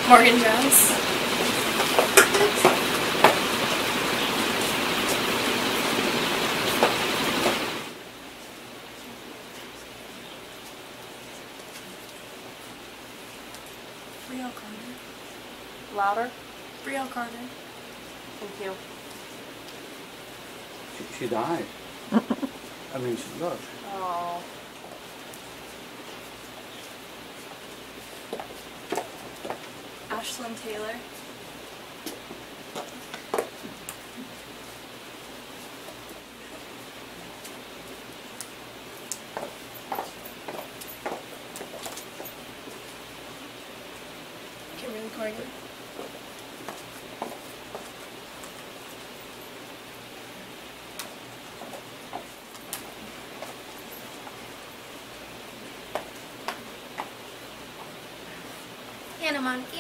Morgan Jones. Brielle Carter. Louder. Brielle Carter. Thank you. She died. I mean, look. Oh. Ashlyn Taylor. Kimberly Corrigan. Hannah Montague.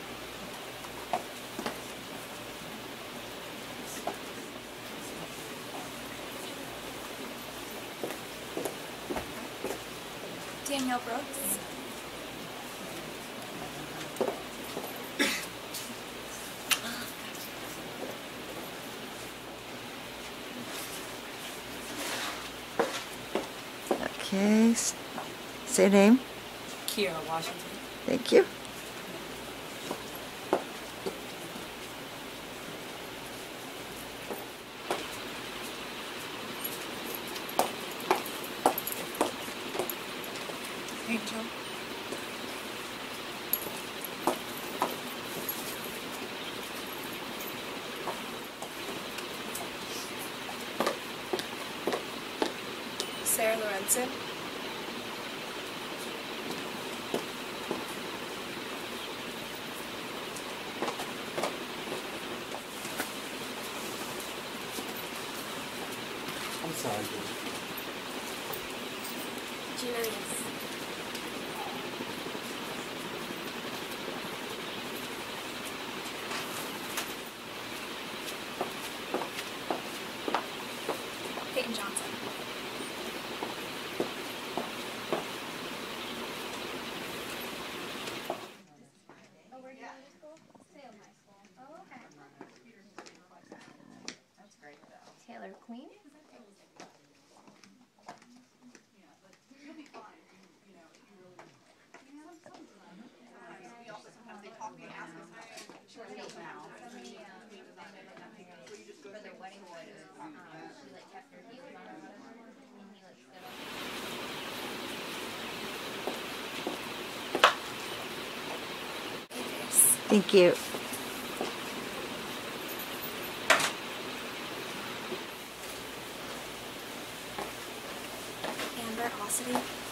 Danielle Brooks. Okay, say your name. Kiera Washington. Thank you. Angel. Sarah Lorenzen. I'm sorry. Gina Reese. Peyton Johnson. Oh, where do you go to school? Salem High School. Oh, okay. That's great though. Taylor Queen. Thank you. Amber Ossity.